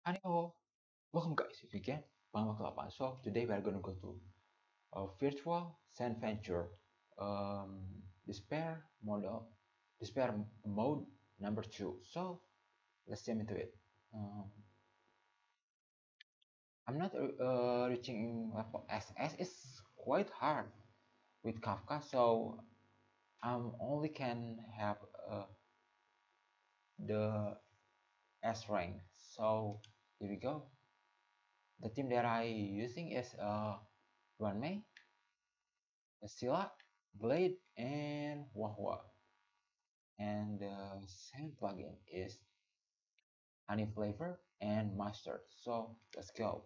Hello, welcome guys. If you can, welcome to Lapan. So today we are gonna go to a virtual sand venture, um, despair model, despair mode number two. So let's jump into it. Um, I'm not reaching level SS. It's quite hard with Kafka, so I'm only can have the S rank. So here we go. The team that I using is Runmei, Scylla, Blade, and Wahwa. And the same plugin is Honey Flavor and Mustard. So let's go.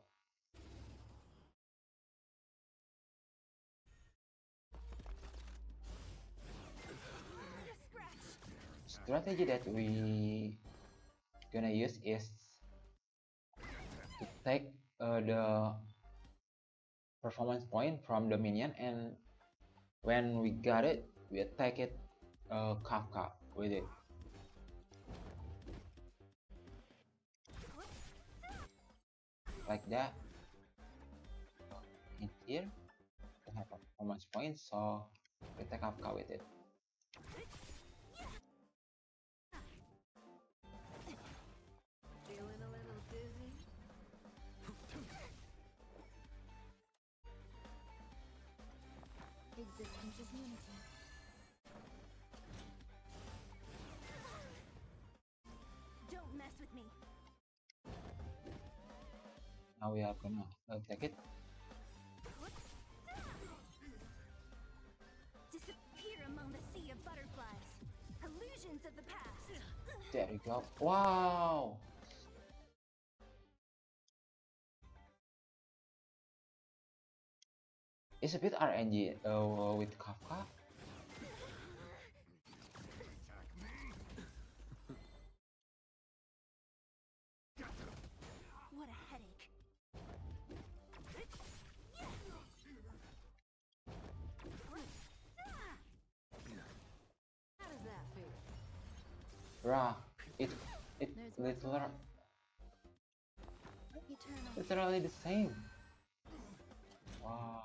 Strategy that we gonna use is to take the performance point from the minion, and when we got it, we attack it Kafka with it. Like that. In here, we have a performance point, so we attack Kafka with it. Feeling a little dizzy? Existence is unity. Don't mess with me. Now we are gonna attack it. Disappear among the sea of butterflies. Illusions of the past. There you go. Wow! It's a bit RNG with Kafka. What a headache. How does that feel? Bruh, it There's more to literally life. Eternal. literally the same. Wow.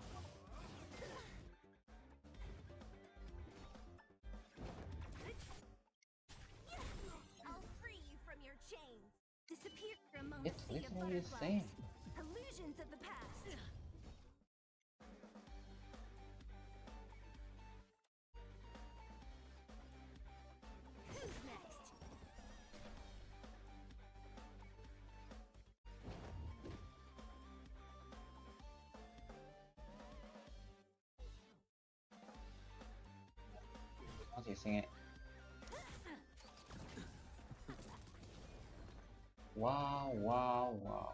I'll free you from your chains. Disappear among the It's sea of literally the butterflies. same. Illusions of the past. Who's next? Not using it. Wow, wow, wow.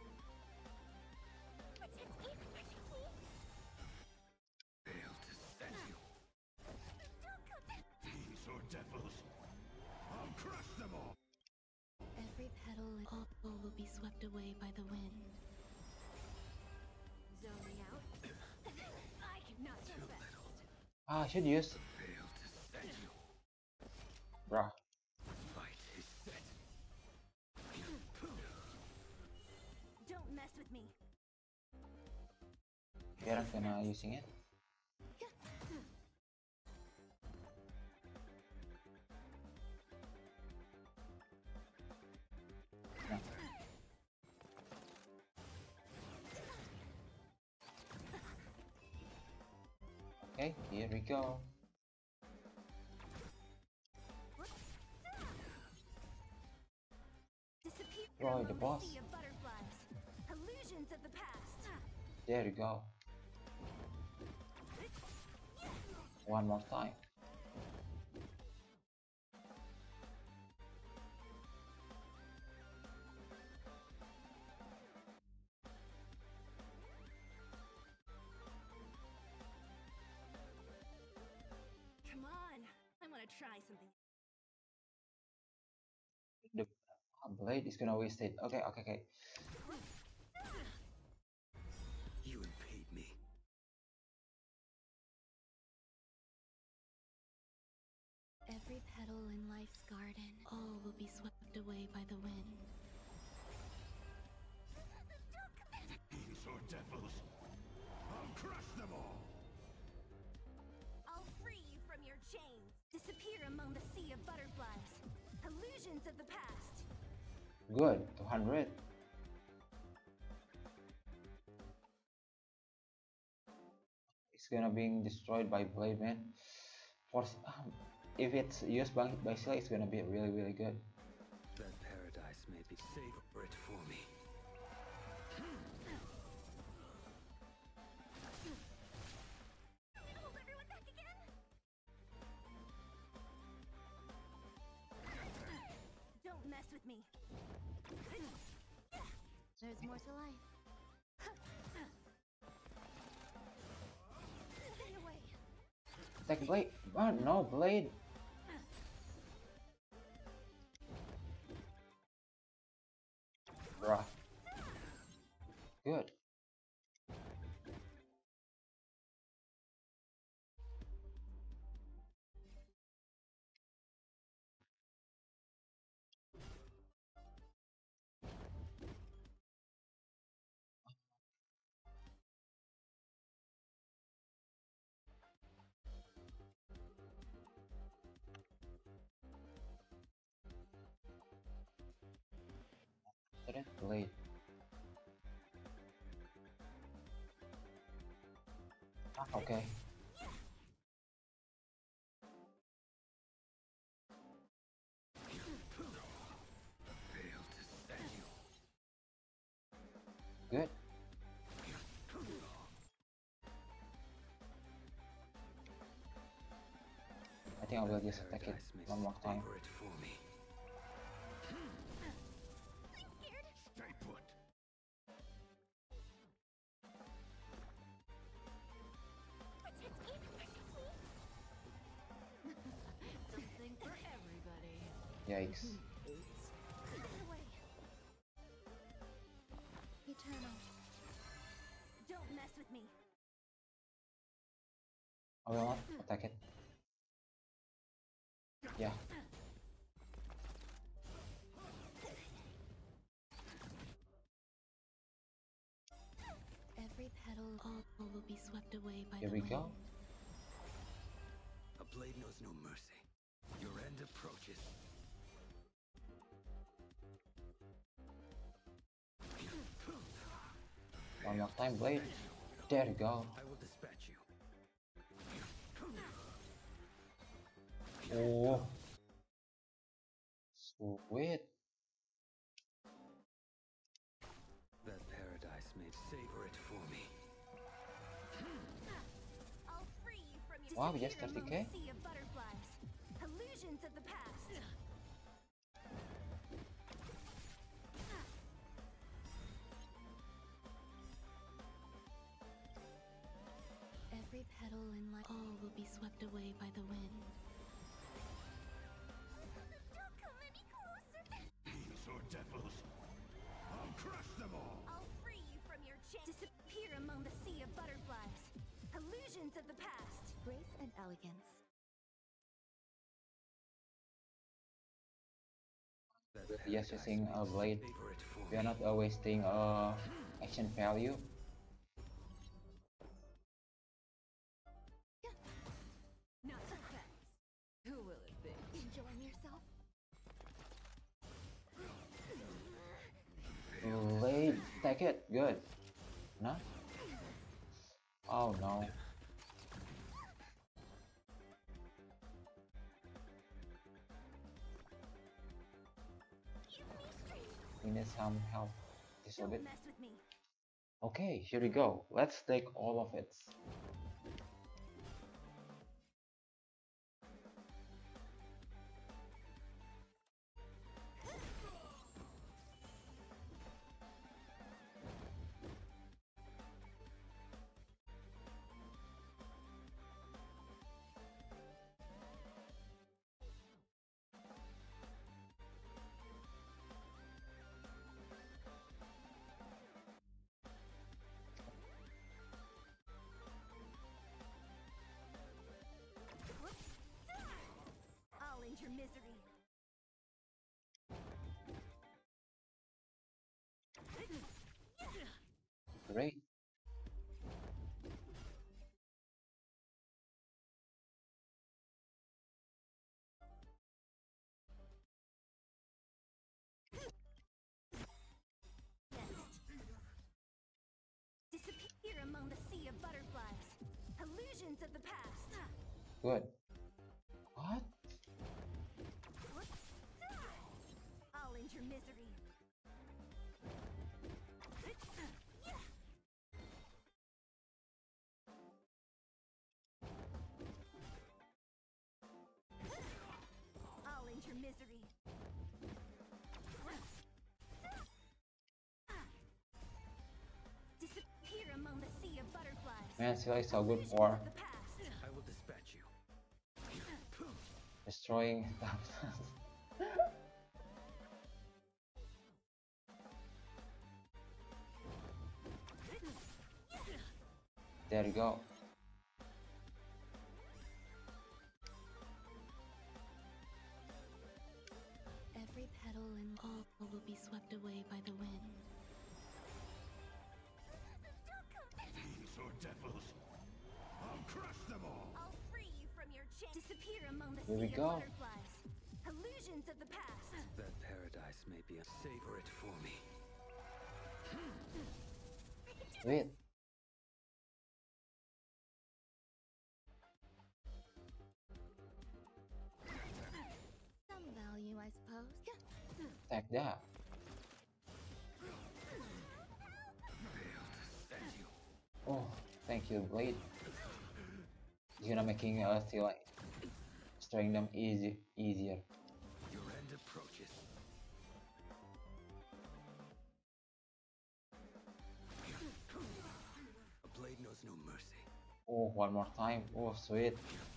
Failed to set you. These are devils. I'll crush them all. Every petal and all will be swept away by the wind. Zoning out. I cannot so fast. Ah, I should use. Failed to set you. Bruh. Fight is set. Don't mess with me. We aren't gonna using it. No. Okay, here we go. Disappear Roy among the the boss. sea of butterflies. Illusions of the past. There you go. One more time. Come on. I want to try something. The blade is gonna waste it. Okay, okay, okay. You impede me. Every petal in life's garden, all will be swept away by the wind. of the past. Good, 200. It's gonna being destroyed by Blade Man. For if it's used by Scylla, it's gonna be really good. That paradise may be savor it for me. Hold everyone back again. Don't mess with me. There's more to life. Stay away. Take Blade. Oh no, Blade. Bruh. Good. Blade. Ah, okay. Fail to set you. Good. I think I will just attack it Paradise may one more time. savor it for me. I'm scared. Stay put. Protect me. Protect me. Something for everybody. Yikes. Stay away. Eternal. Don't mess with me. I will not attack it. Yeah. Every petal, all will be swept away by Here the we wind. go. A blade knows no mercy. Your end approaches. One more time, Blade. There you go. I will dispatch you. Oh. Sweet. That paradise may savor it for me. I'll free you from your Wow, yes, disappear among 30K. the sea of butterflies. Illusions of the past. Every petal in life, all will be swept away by the wind. Don't come any closer. Fiends or devils, I'll crush them all. I'll free you from your chains. Disappear among the sea of butterflies. Illusions of the past. Grace and elegance. That Yes, paradise using may a blade. savor it for We are me. not wasting action value. Not so fast. Who will it be? Enjoying yourself? Blade, take it. Good. No? Oh no. Give me strength. We need some help. Just a Don't bit. mess with me. Okay, here we go. Let's take all of it. I'll end your misery. Great. among the sea of butterflies. Illusions of the past. Good. What? I'll end your misery. I'll end your misery. Disappear among the sea of butterflies. Man, Sila is so good Illusions for of the past. I will dispatch you. destroying stuff. There you go. Every petal and all will be swept away by the wind. Fiends or devils, I'll crush them all. I'll free you from your chains. Disappear among the Here we sea go. of butterflies. Illusions of the past. That paradise may be a savor it for me. Wait. Some value, I suppose. Take that. Oh, thank you, Blade. It's gonna making still like destroying them easier. Your end approaches. A blade knows no mercy. Oh, one more time. Oh, sweet.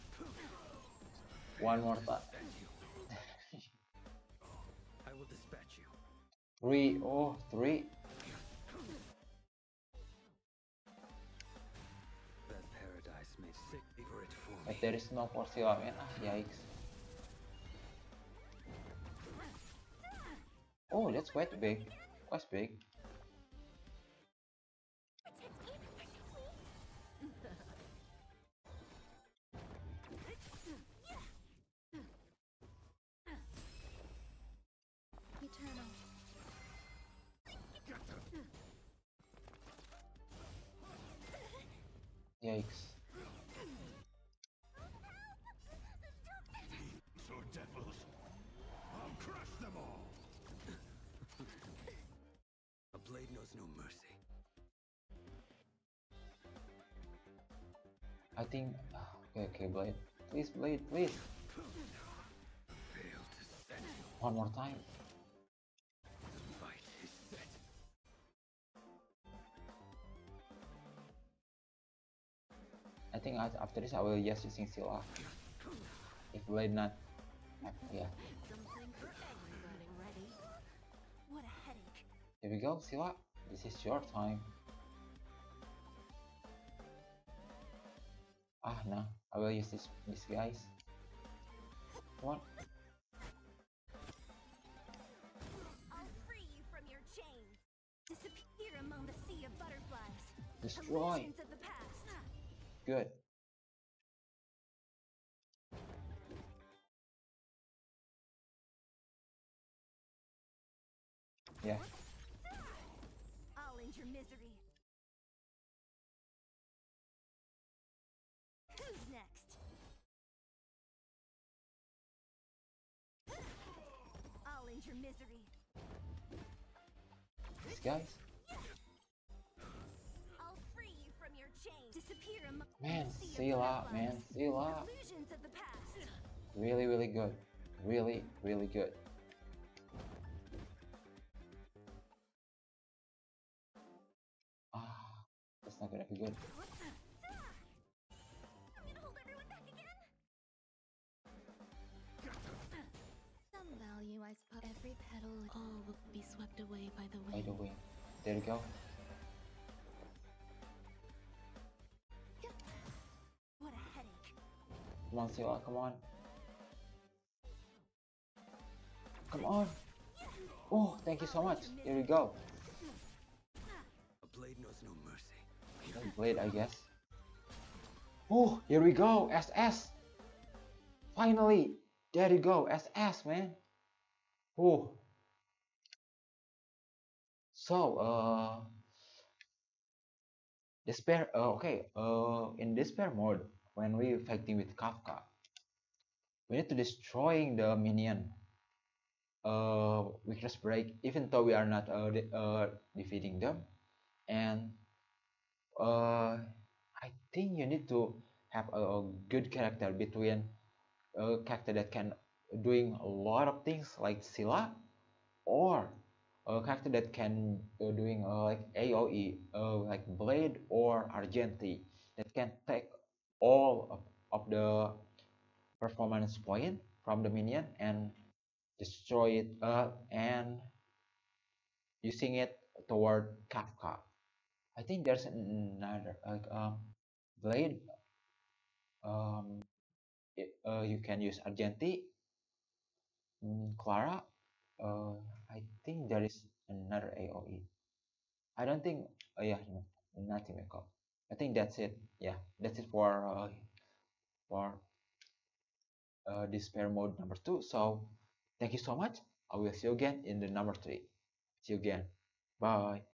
One more time. I will dispatch you. Three. Oh, three. That paradise may savor it for But me. there is no for Sila, man. Ah, yikes. Oh, that's quite big. Quite big. Eternal. Yikes. Fiends or devils, I'll crush them all. A blade knows no mercy. I think. Okay, Blade. Please, Blade, please. Fail to set you. One more time. The fight is set. I think after this I will just using Sila. If Blade not. Yeah. Something for everybody ready. What a headache. Here we go, Sila. This is your time. Ah, no. I will use this guys. Come on. I'll free you from your chains. Disappear among the sea of butterflies. Destroy. Illusions of the past. Good. Yeah. I'll end your misery. Who's next? I'll end your misery. These guys. I'll free you from your chains. Disappear among Man, the sea of Sila, butterflies. man, Sila. Illusions of the past. Really, really good. Really, really good. Ah, that's not gonna be good. I'm gonna hold everyone back again. Some value, I suppose. Every petal and all will be swept away by the By wind. the way, there you go. What a headache. Come on, Sila, come on. Come on. Oh, thank you so much. Here we go. A blade knows no mercy. Blade, I guess. Oh, here we go. SS. Finally. There you go. SS, man. Oh. So, despair. Okay. In despair mode, when we fighting with Kafka, we need to destroying the minion. Weakness break, even though we are not defeating them, and I think you need to have a good character between a character that can doing a lot of things like Scylla, or a character that can doing like AOE, like Blade or Argenti, that can take all of the performance point from the minion and destroy it and using it toward Kafka. I think there's another like Blade. You can use Argenti, Clara. Uh, I think there is another AOE. I don't think. Yeah, no, nothing makeup. I think that's it. Yeah, that's it for despair mode number 2. So thank you so much. I will see you again in the number 3. See you again. Bye.